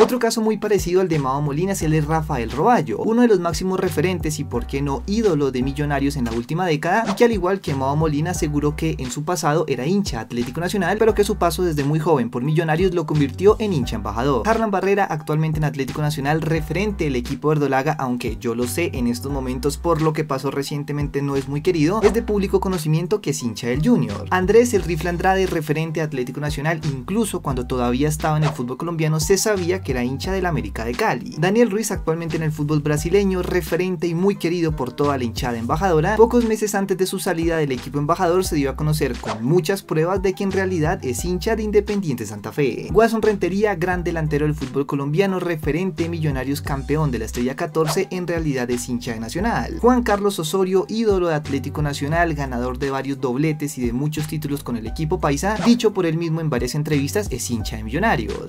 Otro caso muy parecido al de Mao Molina es el de Rafael Roballo, uno de los máximos referentes y por qué no ídolo de Millonarios en la última década, y que al igual que Mao Molina aseguró que en su pasado era hincha Atlético Nacional, pero que su paso desde muy joven por Millonarios lo convirtió en hincha embajador. Harlan Barrera, actualmente en Atlético Nacional, referente del equipo verdolaga, aunque yo lo sé en estos momentos por lo que pasó recientemente no es muy querido, es de público conocimiento que es hincha del Junior. Andrés El Rifle Andrade, referente de Atlético Nacional, incluso cuando todavía estaba en el fútbol colombiano se sabía que era hincha del América de Cali. Daniel Ruiz, actualmente en el fútbol brasileño, referente y muy querido por toda la hinchada embajadora, pocos meses antes de su salida del equipo embajador se dio a conocer con muchas pruebas de que en realidad es hincha de Independiente Santa Fe. Wasson Rentería, gran delantero del fútbol colombiano, referente Millonarios campeón de la Estrella 14, en realidad es hincha de Nacional. Juan Carlos Osorio, ídolo de Atlético Nacional, ganador de varios dobletes y de muchos títulos con el equipo paisa, dicho por él mismo en varias entrevistas, es hincha de Millonarios.